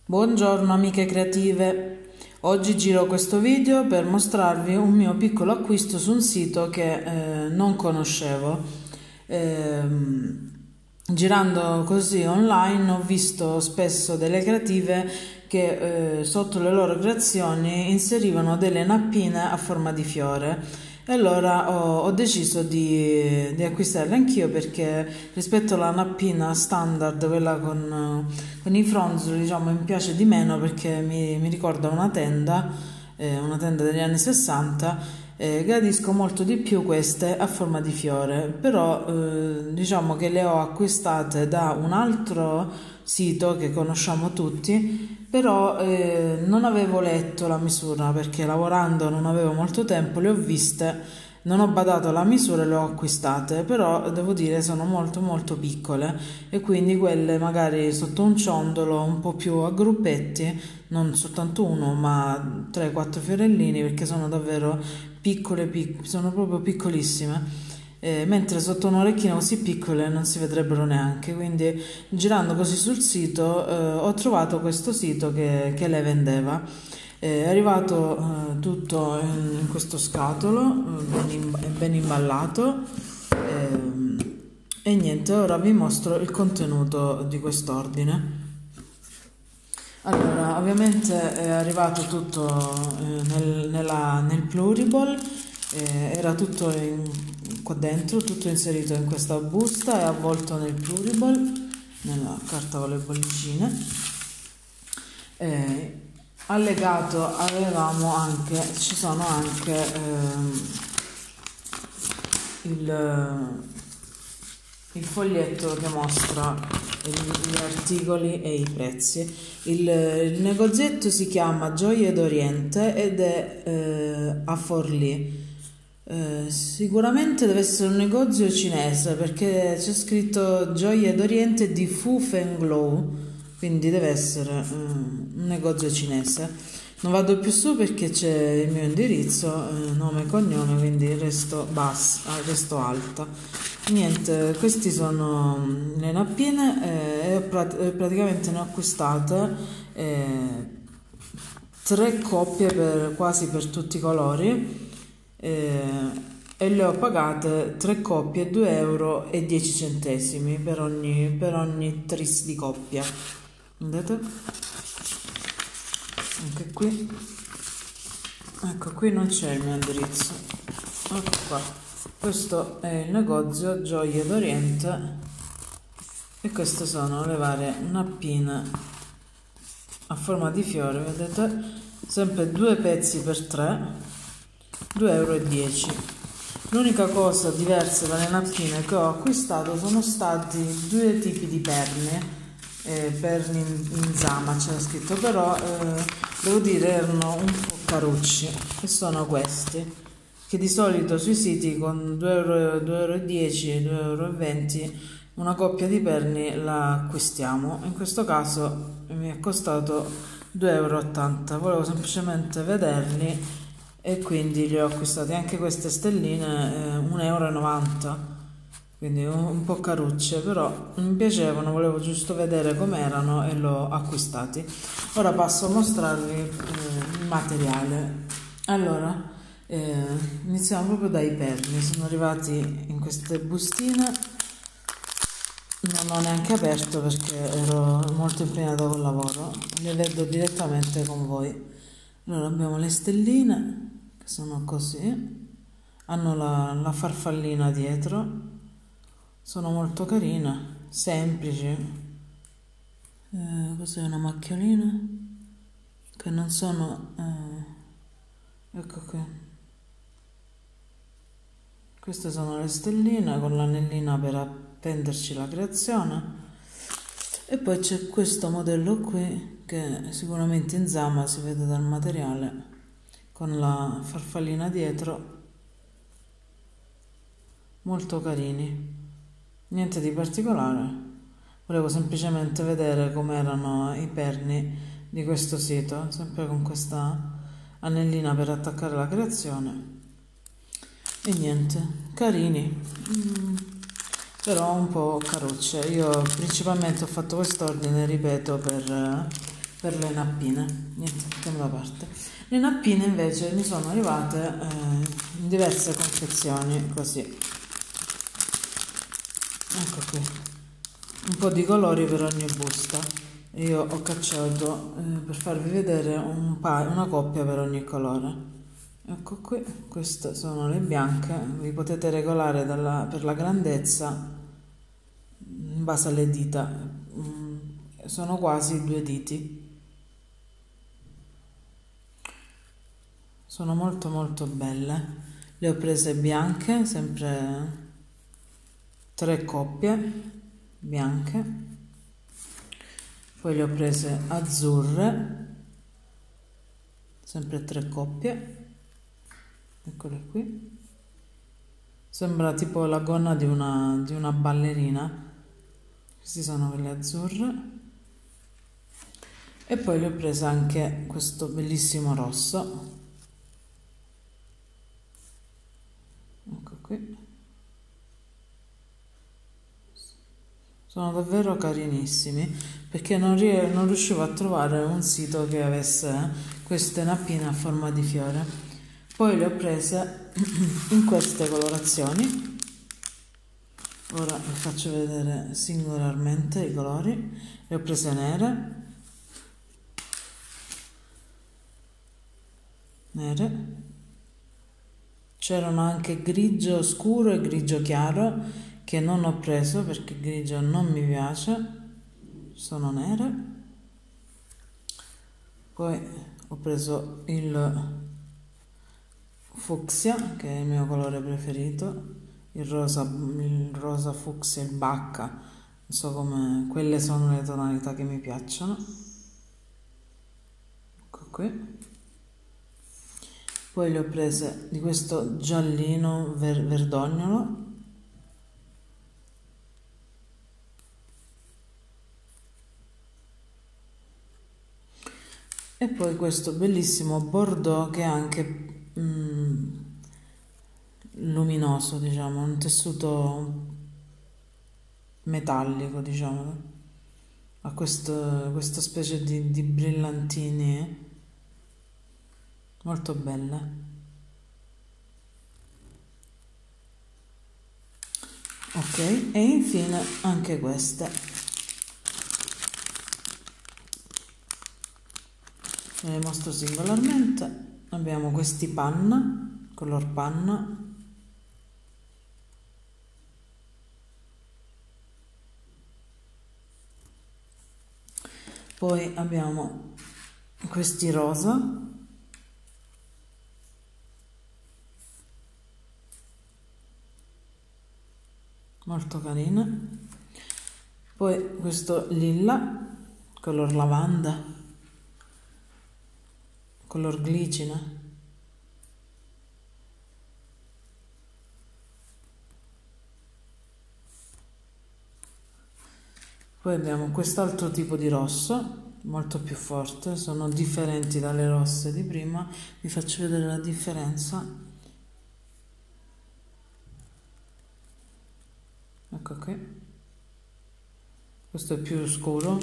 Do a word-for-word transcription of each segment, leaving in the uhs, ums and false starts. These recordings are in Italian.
Buongiorno amiche creative, oggi giro questo video per mostrarvi un mio piccolo acquisto su un sito che eh, non conoscevo. Ehm, girando così online ho visto spesso delle creative che eh, sotto le loro creazioni inserivano delle nappine a forma di fiore. E allora ho, ho deciso di, di acquistarle anch'io perché rispetto alla nappina standard, quella con, con i fronzoli, diciamo, mi piace di meno perché mi, mi ricorda una tenda, eh, una tenda degli anni sessanta. Eh, gradisco molto di più queste a forma di fiore, però eh, diciamo che le ho acquistate da un altro sito che conosciamo tutti, però eh, non avevo letto la misura perché lavorando non avevo molto tempo, le ho viste, non ho badato alla misura e le ho acquistate, però devo dire sono molto molto piccole e quindi quelle magari sotto un ciondolo un po' più a gruppetti, non soltanto uno ma tre quattro fiorellini, perché sono davvero piccole, pic- sono proprio piccolissime. Eh, mentre sotto un orecchino così piccole non si vedrebbero neanche, quindi girando così sul sito eh, ho trovato questo sito che, che le vendeva. Eh, è arrivato eh, tutto in, in questo scatolo, eh, ben, im- ben imballato, ehm, e niente, ora vi mostro il contenuto di quest'ordine. Allora, ovviamente è arrivato tutto eh, nel, nella, nel pluriball, eh, era tutto in, qua dentro, tutto inserito in questa busta e avvolto nel pluriball, nella carta con le bollicine. Eh, allegato avevamo anche, ci sono anche eh, il, il foglietto che mostra gli articoli e i prezzi. Il, il negozietto si chiama Gioie d'Oriente ed è eh, a Forlì. Eh, sicuramente deve essere un negozio cinese perché c'è scritto Gioie d'Oriente di Fu Feng Glow, quindi deve essere eh, un negozio cinese. Non vado più su perché c'è il mio indirizzo, eh, nome e cognome, quindi resto bassa, resto alta. Niente, questi sono le nappine eh, e prat- praticamente ne ho acquistate eh, tre coppie per, quasi per tutti i colori, eh, e le ho pagate tre coppie due euro e dieci centesimi per ogni, per ogni tris di coppia. Vedete? Anche qui, ecco, qui non c'è il mio indirizzo, ecco qua. Questo è il negozio Gioie d'Oriente e queste sono le varie nappine a forma di fiore, vedete? Sempre due pezzi per tre, due euro e dieci. L'unica cosa diversa dalle nappine che ho acquistato sono stati due tipi di perni. Eh, perni in, in zama c'era scritto, però eh, devo dire erano un po' carucci, e sono questi, che di solito sui siti con due euro, due euro e dieci, due euro e venti una coppia di perni la acquistiamo. In questo caso mi è costato due euro e ottanta. Volevo semplicemente vederli e quindi li ho acquistati. Anche queste stelline eh, un euro e novanta, quindi un, un po' carucce, però mi piacevano, volevo giusto vedere com'erano e l'ho acquistati. Ora passo a mostrarvi eh, il materiale. Allora, eh, iniziamo proprio dai perni. Sono arrivati in queste bustine, non ho neanche aperto perché ero molto impegnata col lavoro, le vedo direttamente con voi. Allora abbiamo le stelline che sono così, hanno la, la farfallina dietro. Sono molto carine, semplici. Eh, cos'è, una macchiolina? Che non sono... Eh, ecco qui. Queste sono le stelline con l'anellina per appenderci la creazione. E poi c'è questo modello qui, che sicuramente in zama si vede dal materiale, con la farfallina dietro. Molto carini. Niente di particolare, volevo semplicemente vedere com'erano i perni di questo sito, sempre con questa anellina per attaccare la creazione. E niente, carini, mm, però un po' carucce. Io principalmente ho fatto quest'ordine, ripeto, per, per le nappine. Niente, mettiamo da parte. Le nappine invece mi sono arrivate eh, in diverse confezioni, così. Ecco qui, un po' di colori per ogni busta. Io ho cacciato eh, per farvi vedere un paio, una coppia per ogni colore. Ecco qui, queste sono le bianche, vi potete regolare dalla, per la grandezza in base alle dita, mm, sono quasi due diti, sono molto molto belle. Le ho prese bianche, sempre tre coppie bianche, poi le ho prese azzurre, sempre tre coppie. Eccole qui, sembra tipo la gonna di una, di una ballerina. Queste sono quelle azzurre, e poi le ho prese anche questo bellissimo rosso, ecco qui, sono davvero carinissimi, perché non, non riuscivo a trovare un sito che avesse queste nappine a forma di fiore. Poi le ho prese in queste colorazioni, ora vi faccio vedere singolarmente i colori. Le ho prese nere, nere, c'erano anche grigio scuro e grigio chiaro che non ho preso perché il grigio non mi piace, sono nere. Poi ho preso il fucsia, che è il mio colore preferito, il rosa, il rosa fucsia, il bacca, non so come, quelle sono le tonalità che mi piacciono. Ecco qui. Poi le ho prese di questo giallino ver verdognolo, e poi questo bellissimo bordeaux che è anche Mm, luminoso, diciamo, un tessuto metallico, diciamo, ha questo, questa specie di, di brillantini molto belle. Ok, e infine anche queste. Ve le mostro singolarmente. Abbiamo questi panna, color panna, poi abbiamo questi rosa, molto carine, poi questo lilla, color lavanda, color glicina, poi abbiamo quest'altro tipo di rosso molto più forte, sono differenti dalle rosse di prima, vi faccio vedere la differenza. Ecco qui, questo è più scuro,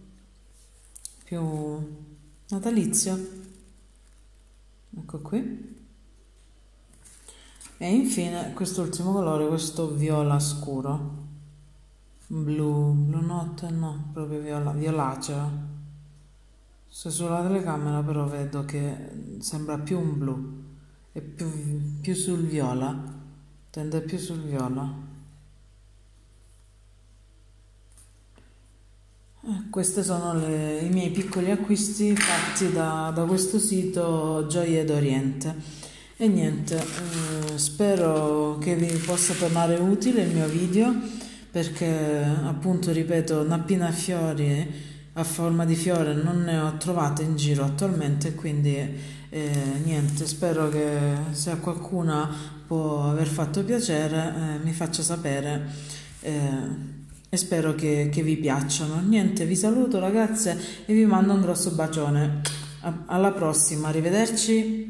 più natalizio. Ecco qui, e infine quest'ultimo colore, questo viola scuro, blu, blu notte, no, proprio viola, violaceo. Se sulla telecamera però vedo che sembra più un blu, è più, più sul viola, tende più sul viola. Questi sono le, i miei piccoli acquisti fatti da, da questo sito Gioie d'Oriente. E niente, eh, spero che vi possa tornare utile il mio video, perché appunto, ripeto, nappine a fiori a forma di fiore non ne ho trovate in giro attualmente, quindi eh, niente, spero che se a qualcuna può aver fatto piacere eh, mi faccia sapere. Eh, e spero che, che vi piacciono. Niente, vi saluto ragazze e vi mando un grosso bacione. Alla prossima, arrivederci.